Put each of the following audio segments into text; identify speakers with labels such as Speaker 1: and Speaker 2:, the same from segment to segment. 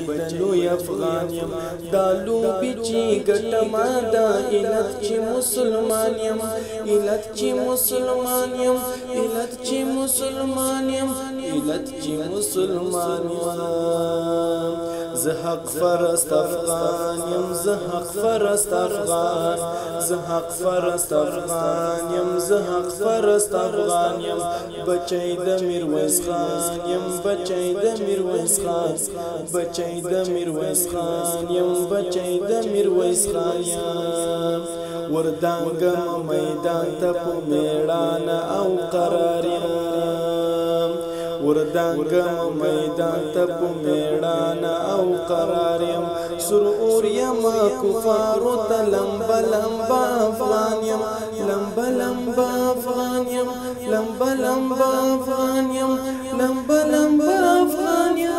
Speaker 1: دلوی افغان یم دا لوبې چې ګټمه دا علت چې مسلمان یم علت چې مسلمان یم علت چې مسلمان یم علت چې مسلمان یم زه حق فرست افغان یم زه حق فرست افغان زه حق فرست افغان یم زه حق فرست افغان یم بچی د میرویس خان یم بچی د میرویس خان بچی د میرویس خان یم بچی د میرویس خان یم وردانګم میدان ته په میړانه او قرار یم وردانګم میدان ته په میړانه او قرار یم سر اور یم کفارو ته لمبه لمبه افغان یم لمبه لمبه افغان یم لمبه لمبه افغان یم لمبه لمبه افغان یم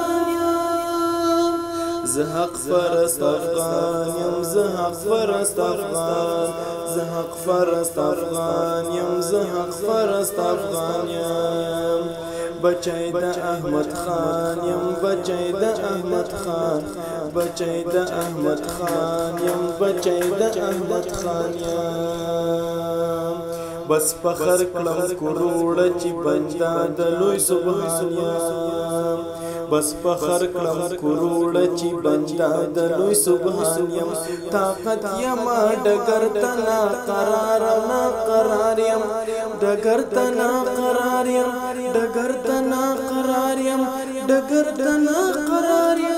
Speaker 1: زه حق فرست افغان یم زه حق فرست افغان زه حق فرست افغان یم زه حق فرست افغان یم بچی د احمد خان یم بچی د احمد خان بچی د احمد خان یم بچی د احمد خان یم بس فخر کلم کروڑه چې بندا د لوی سبحان یم بس فخر کلم کروڑه چې بندا د لوی سبحان یم طاقت یم ډګر تنا قرار نه قرار یم ډګر تنا قرار یم ډګر تنا قرار یم ډګر تنا قرار یم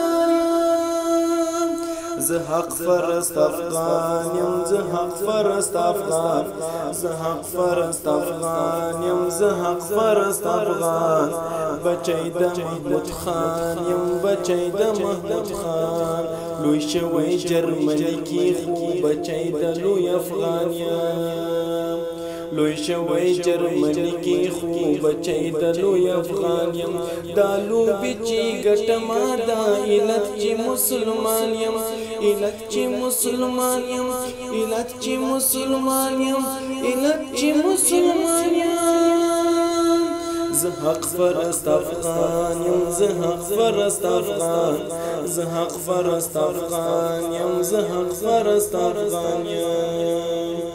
Speaker 1: زه حق فرست افغان یم زه حق فرست افغان زه حق فرست افغان یم زه حق فرست افغان بچی د محمود خان یم بچی د محمود خان لوی شوی جرمنی کی خو بچی د لوی افغان یم لوی شوی جرمنی کی خو بچی د لوی افغان یم دا لوبې چې ګټمه دا علت چې مسلمان یم علت چې مسلمان یم علت چې مسلمان یم علت چې مسلمان یم زه حق فرست افغان یم زه حق فرست افغان زه حق فرست افغان یم زه حق فرست افغان یم